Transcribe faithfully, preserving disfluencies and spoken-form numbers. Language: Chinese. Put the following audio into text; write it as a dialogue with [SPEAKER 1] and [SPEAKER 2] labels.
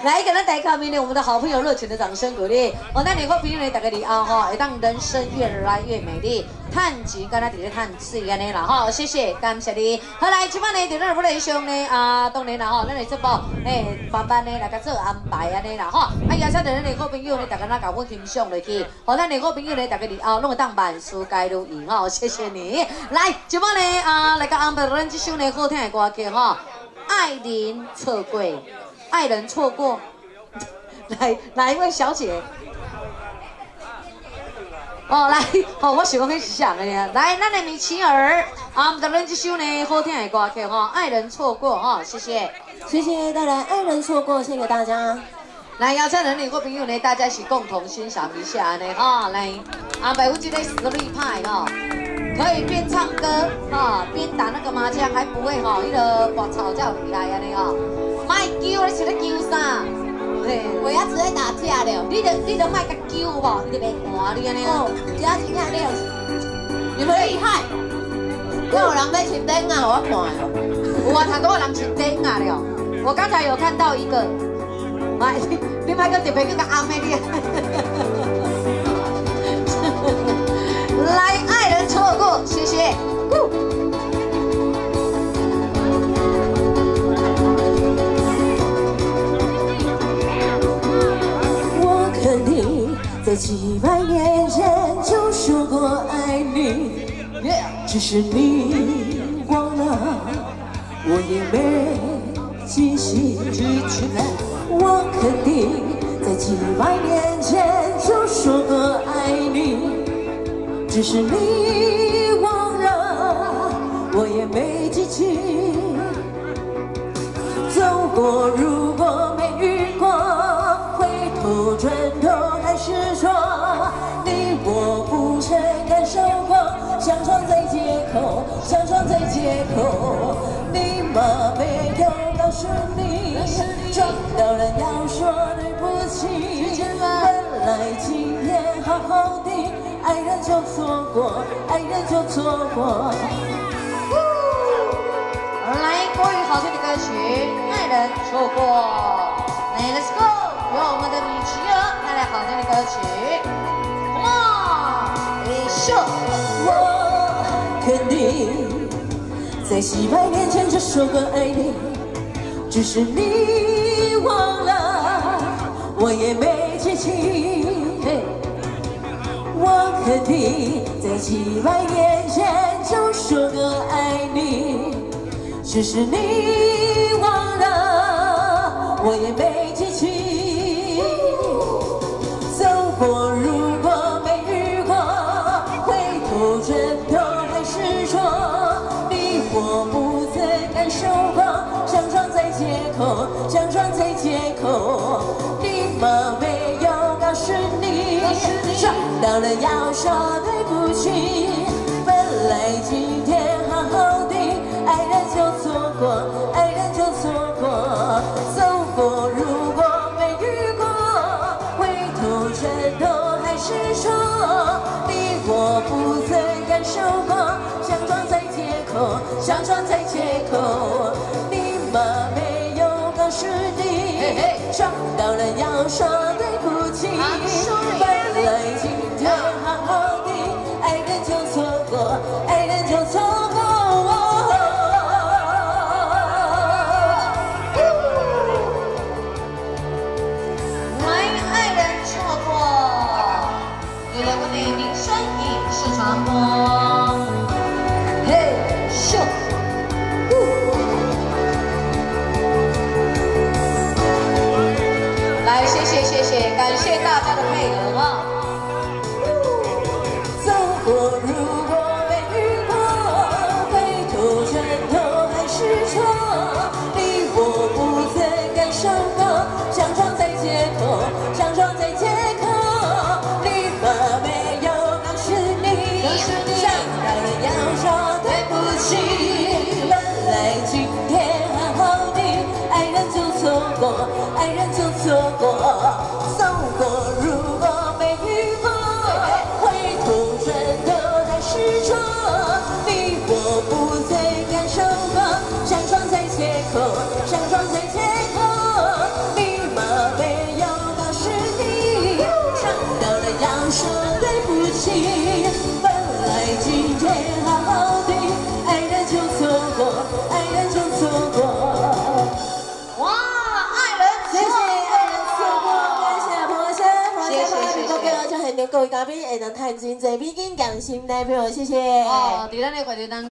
[SPEAKER 1] 来，给咱大家面对我们的好朋友热情的掌声鼓励。哦，那你个朋友呢，大家里后哈，会当人生越来越美丽。探钱，敢若伫咧探水安尼啦吼，谢谢，感谢你。好来，即摆呢，伫咱不来上呢啊，当然啦吼，咱来这部诶，慢慢呢来甲做安排安尼啦吼。啊，邀请到咱的好朋友呢，大家咱甲阮欣赏落去。好，咱的好朋友呢，大家里后拢会当万事皆如意吼，谢谢你。来，即摆呢啊，来甲安排咱这首呢好听的歌曲吼，爱人错过，爱人错过。来，哪一位小姐？哦，来，哦，我想讲迄是啥个呢？来，咱的米奇儿，啊，我们咱这首呢好听的歌曲哈，《爱人错过》哈，谢谢，
[SPEAKER 2] 谢谢带来《爱人错过》，献给大家。
[SPEAKER 1] 来，邀请咱的好朋友呢，大家一起共同欣赏一下呢哈，来，安排有这个实力派哈，可以边唱歌哈，边打那个麻将，还不会哈，那个拔草叫厉害安尼哈，卖叫你是咧叫啥？
[SPEAKER 2] 我要只会打架了，
[SPEAKER 1] 你著你著卖甲揪无，你著袂寒你安尼哦。
[SPEAKER 2] 只要真正了，你们厉害。有人要穿灯啊，我看哦。
[SPEAKER 1] 有啊，头拄有人穿灯啊了。我刚才有看到一个，卖你你卖个特别去甲暗的你。来，爱人错过，谢谢。
[SPEAKER 2] 在几百年前就说过爱你，只是你忘了，我也没记起。我肯定在几百年前就说过爱你，只是你忘了，我也没记起。走过，如果没遇过，回头转头。 还是说你我不曾感受过，相撞在街口，相撞在街口，你妈没有告诉你，撞到了要说对不起。本来今天好好的，爱人就错过，爱人就错过。
[SPEAKER 1] 来，国语好听的歌曲《爱人错过》，来 ，Let's go， 由我们的米奇儿。 带来好听的歌曲，哇！一秀，
[SPEAKER 2] 我肯定在几百年前就说过爱你，只是你忘了，我也没记起。我肯定在几百年前就说过爱你，只是你忘了，我也没记起。 我如果没遇过，回头转头还是说你我不曾感受过，相撞在街口，相撞在街口，你妈没有告诉你，撞到了要说对不起。本来今天好好的，爱人就错过，爱人就错过，走过如果没遇过，回头转头。 是说你我不曾感受过，相撞在街口，相撞在街口，你妈没有告诉你，撞到了要说对不起。本来今天好好的，爱人就错过，爱人就错过。
[SPEAKER 1] 来，爱人错过。 为了我的名声影视传播，嘿咻，来谢谢谢谢，感谢大家的配合啊！
[SPEAKER 2] 走过如果没遇过，回头转头还是说你我不曾感受过，相撞在街头，相撞在街口。 没有告诉你，想到了要说对不起。本来今天好好的，爱人就错过，爱人就错过。走过如果没遇过，回头转头还是说你我不曾感受过，相撞在街口，相撞在街口，你妈。 天好好的，爱人就错过，爱人就错过。
[SPEAKER 1] 哇，爱人
[SPEAKER 2] 谢谢爱人错过，感谢婆生，婆生婆生，各位就很多各位嘉宾，会能探进这美景感心代表，谢谢。
[SPEAKER 1] 哦，伫咱的活动当。